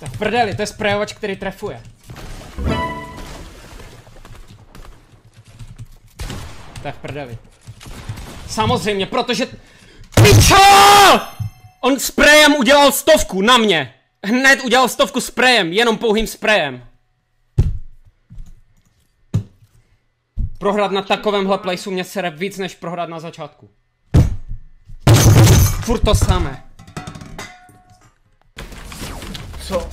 To je v prdeli, to je sprejovač, který trefuje. To je v prdeli. Samozřejmě, protože... PIČO! On sprejem udělal 100 na mě. Hned udělal 100 sprejem, jenom pouhým sprejem. Prohrát na takovémhle placeu mě sere víc, než prohrát na začátku. Furt to samé. Co?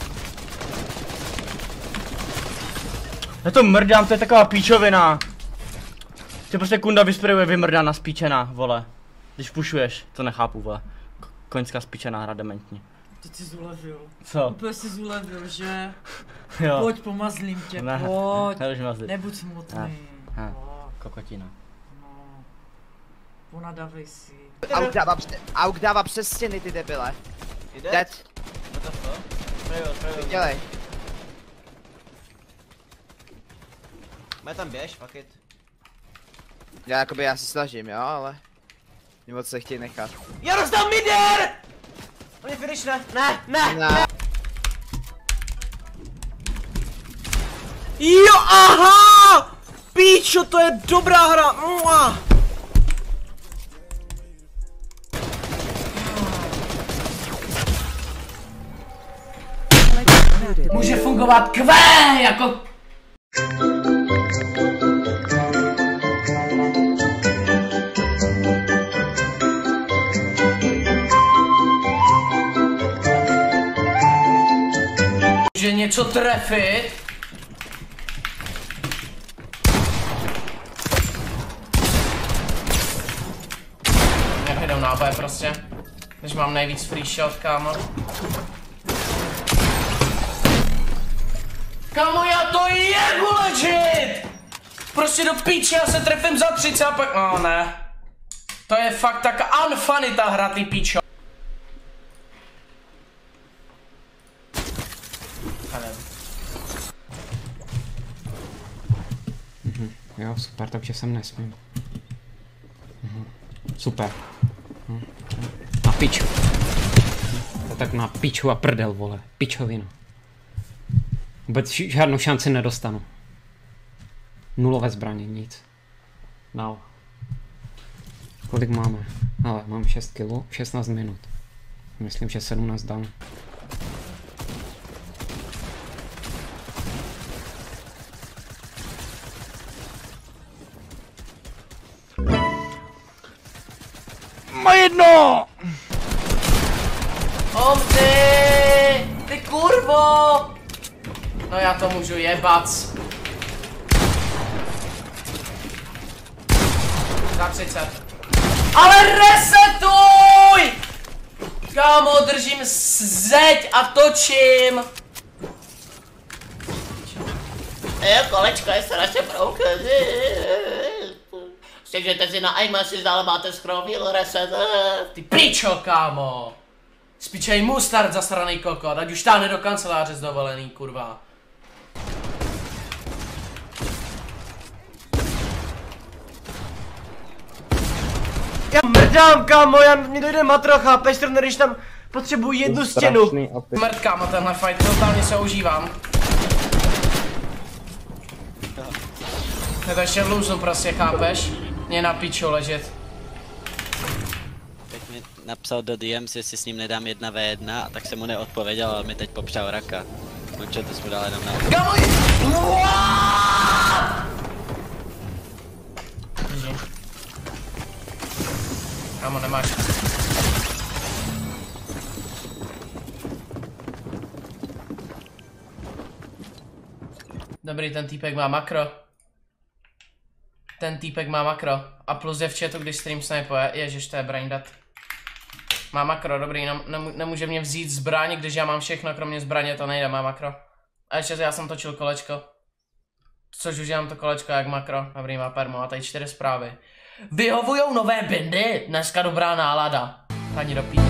Já to mrdám, to je taková píčovina. Ty prostě kunda vysprejuje vymrdána spíčená, vole. Když pušuješ, to nechápu, vole. Koňská spíčená hra dementní. Ty jsi zulevil. Co? Úplně jsi zulevil, že? Jo. Pojď, pomazlím tě, Ne, pojď. mazlit. Nebuď smutný. Kokotina. No. Ponadavej si. Auk dává přes stěny, ty debile. Dead. Dělej. Má tam běž, fuck it. Já se snažím, jo, ale... Mě moc se chtějí nechat. Já rozdám mider! On je finish, ne. Jo, aha! Píčo, to je dobrá hra! Mua. Může fungovat Q jako... Může něco trefit. Nevyjdou náboje prostě. Když mám nejvíc free shot, kámo. Kámo, já to jebu legit! Prostě do píči, já se trefím za 30 a pak... No ne. To je fakt tak unfunny ta hra, ty píčo. Jo, super, takže sem nesmím. Super. Na piču. To tak na piču a prdel, vole. Pičovina. Vůbec žádnou šanci nedostanu. Nulové zbraně, nic. Dál. Kolik máme? Ale mám 6 kg, 16 minut. Myslím, že 17 dám. Má jedno! Ty kurvo! No já to můžu jebat. Za 30. Ale resetuj! Kámo, držím zeď a točím. Kolečko je strašně brouké. Stěžujete si na iMessage, ale máte scroll reset. Ty pičo, kámo. Spičej mu start zasranej kokot, ať už táhne do kanceláře z dovolený, kurva. Já mrdám, kámo, mě dojde matro, chápeš, trvne, když tam potřebuji jednu stěnu. Mrd, kámo, tenhle fight, totálně se užívám. Já to ještě lůznu prostě, chápeš? Mě na piču ležet. Teď mi napsal do DMs, jestli s ním nedám 1v1 a tak jsem mu neodpověděl, ale mi teď popřál raka. Končil, to jsme dali jenom na... Kámo, nemáš. Dobrý, ten týpek má makro. Ten týpek má makro. A plus je v chatu, když stream snipuje. Ježiš, to je braindat. Má makro, dobrý, nemůže mě vzít zbraň, když já mám všechno, kromě zbraně, to nejde, má makro. A ještě já jsem točil kolečko. Což už mám to kolečko jak makro. Dobrý, má permo. A tady 4 zprávy. Vyhovujou nové bindy? Dneska dobrá nálada. Ani do píči.